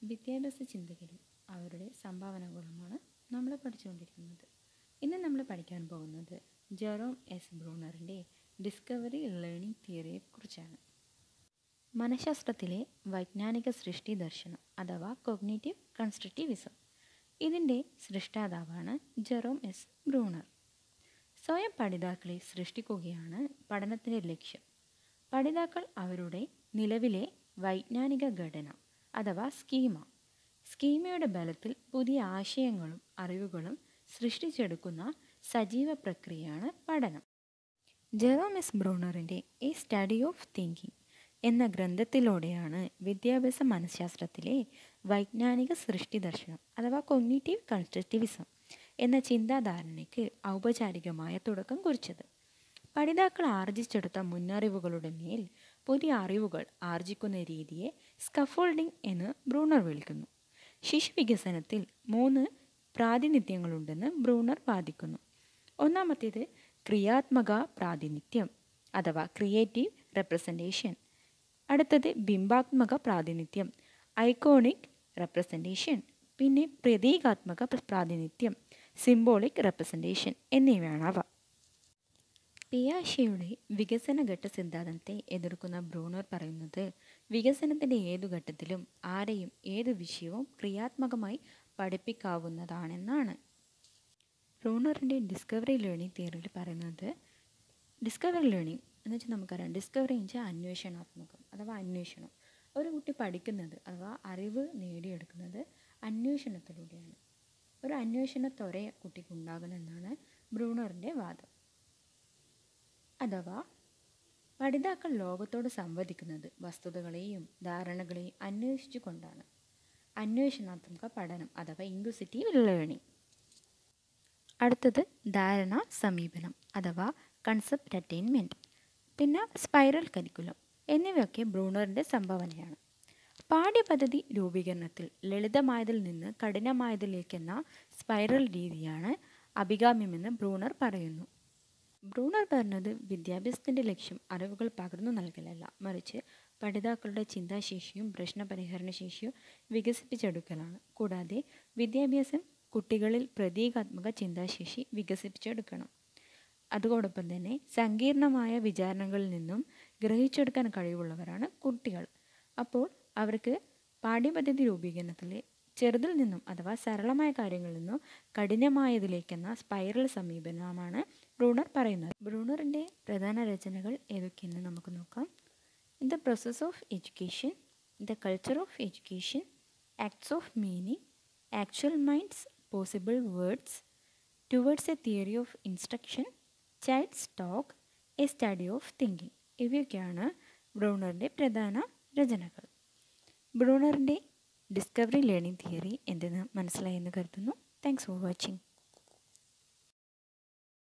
വിദ്യാഭ്യാസ ചിന്തകരും അവരുടെ സംഭാവനകളുമാണ് നമ്മൾ പഠിച്ചുകൊണ്ടിരിക്കുന്നത്. ഇന്ന് നമ്മൾ പഠിക്കാൻ പോകുന്നത് ജെറോം എസ് ബ്രൂണറിൻ്റെ ഡിസ്കവറി ലേണിംഗ് തിയറിയെക്കുറിച്ചാണ്. മനഃശാസ്ത്രത്തിലെ വൈജ്ഞാനിക സൃഷ്ടി ദർശനം അഥവാ കോഗ്നിറ്റീവ് കൺസ്ട്രക്റ്റിവിസം. ഇതിൻ്റെ സൃഷ്ടാതാവാണ് ജെറോം എസ് ബ്രൂണർ. സ്വയം പഠിതാക്കളെ സൃഷ്ടിക്കുകയാണ് പഠനത്തിൻ്റെ ലക്ഷ്യം. പഠിതാക്കൾ അവരുടെ നിലവിലെ വൈജ്ഞാനിക ഘടന അഥവാ സ്കീമയുടെ ബലത്തിൽ പുതിയ ആശയങ്ങളും അറിവുകളും സൃഷ്ടിച്ചെടുക്കുന്ന സജീവ പ്രക്രിയയാണ് പഠനം. ജെറോം എസ് ബ്രൂണറിൻ്റെ എ സ്റ്റഡി ഓഫ് തിങ്കിങ് എന്ന ഗ്രന്ഥത്തിലൂടെയാണ് വിദ്യാഭ്യാസ മനഃശാസ്ത്രത്തിലെ വൈജ്ഞാനിക സൃഷ്ടി ദർശനം അഥവാ കോഗ്നിറ്റീവ് കൺസ്ട്രക്റ്റിവിസം എന്ന ചിന്താധാരണയ്ക്ക് ഔപചാരികമായ തുടക്കം കുറിച്ചത്. പഠിതാക്കൾ ആർജിച്ചെടുത്ത മുന്നറിവുകളുടെ മേൽ പുതിയ അറിവുകൾ ആർജിക്കുന്ന രീതിയെ സ്കഫോൾഡിംഗ് എന്ന് ബ്രൂണർ വിളിക്കുന്നു. ശിശുവികസനത്തിൽ 3 പ്രാതിനിധ്യങ്ങളുണ്ടെന്ന് ബ്രൂണർ വാദിക്കുന്നു. ഒന്നാമത്തേത് ക്രിയാത്മക പ്രാതിനിധ്യം അഥവാ ക്രിയേറ്റീവ് റെപ്രസെൻറ്റേഷൻ. അടുത്തത് ബിംബാത്മക പ്രാതിനിധ്യം ഐക്കോണിക് റെപ്രസെൻറ്റേഷൻ. പിന്നെ പ്രതീകാത്മക പ്രാതിനിധ്യം സിംബോളിക് റെപ്രസെൻറ്റേഷൻ എന്നിവയാണ് അവ. പിയാഷെയുടെ വികസനഘട്ട സിദ്ധാന്തത്തെ എതിർക്കുന്ന ബ്രൂണർ പറയുന്നത് വികസനത്തിൻ്റെ ഏതു ഘട്ടത്തിലും ആരെയും ഏതു വിഷയവും ക്രിയാത്മകമായി പഠിപ്പിക്കാവുന്നതാണെന്നാണ്. ബ്രൂണറിൻ്റെ ഡിസ്കവറി ലേണിംഗ് തിയറിയിൽ പറയുന്നത് ഡിസ്കവറി ലേണിംഗ് എന്ന് വെച്ചാൽ നമുക്കറിയാം, ഡിസ്കവറി എന്ന് വെച്ചാൽ അന്വേഷണാത്മകം അഥവാ അന്വേഷണം. ഒരു കുട്ടി പഠിക്കുന്നത് അഥവാ അറിവ് നേടിയെടുക്കുന്നത് അന്വേഷണത്തിലൂടെയാണ്. ഒരു അന്വേഷണത്വര കുട്ടിക്കുണ്ടാകുന്നതെന്നാണ് ബ്രൂണറിൻ്റെ വാദം. അഥവാ പഠിതാക്കൾ ലോകത്തോട് സംവദിക്കുന്നത് വസ്തുതകളെയും ധാരണകളെയും അന്വേഷിച്ചു കൊണ്ടാണ്. അന്വേഷണാത്മക പഠനം അഥവാ ഇൻക്വിസിറ്റീവ് ലേണിംഗ്. അടുത്തത് ധാരണാ സമീപനം അഥവാ കൺസെപ്റ്റ് അറ്റൈൻമെൻറ്റ്. പിന്നെ സ്പൈറൽ കരിക്കുലം എന്നിവയൊക്കെ ബ്രൂണറിൻ്റെ സംഭാവനയാണ്. പാഠ്യപദ്ധതി രൂപീകരണത്തിൽ ലളിതമായതിൽ നിന്ന് കഠിനമായതിലേക്കെന്ന സ്പൈറൽ രീതിയാണ് അഭികാമ്യമെന്ന് ബ്രൂണർ പറയുന്നു. ബ്രൂണർ പറഞ്ഞത് വിദ്യാഭ്യാസത്തിൻ്റെ ലക്ഷ്യം അറിവുകൾ പകർന്നു നൽകലല്ല, മറിച്ച് പഠിതാക്കളുടെ ചിന്താശേഷിയും പ്രശ്നപരിഹരണ ശേഷിയും വികസിപ്പിച്ചെടുക്കലാണ്. കൂടാതെ വിദ്യാഭ്യാസം കുട്ടികളിൽ പ്രതീകാത്മക ചിന്താശേഷി വികസിപ്പിച്ചെടുക്കണം. അതോടൊപ്പം തന്നെ സങ്കീർണമായ വിചാരണകളിൽ നിന്നും ഗ്രഹിച്ചെടുക്കാൻ കഴിവുള്ളവരാണ് കുട്ടികൾ. അപ്പോൾ അവർക്ക് പാഠ്യപദ്ധതി രൂപീകരണത്തിലെ ചെറുതിൽ നിന്നും അഥവാ സരളമായ കാര്യങ്ങളിൽ നിന്നും കഠിനമായതിലേക്കെന്ന സ്പൈറൽ സമീപനമാണ് ബ്രൂണർ പറയുന്നത്. ബ്രൂണറിൻ്റെ പ്രധാന രചനകൾ ഏതൊക്കെയെന്ന് നമുക്ക് നോക്കാം. The process of education, the culture of education, acts of meaning, actual minds, possible words, towards a theory of instruction, child's talk, a study of thinking. ഇവയൊക്കെയാണ് ബ്രൂണറിൻ്റെ പ്രധാന രചനകൾ. ബ്രൂണറിൻ്റെ ഡിസ്കവറി ലേണിംഗ് തിയറി എന്തെന്ന് മനസ്സിലായെന്ന് കരുതുന്നു. Thanks for watching.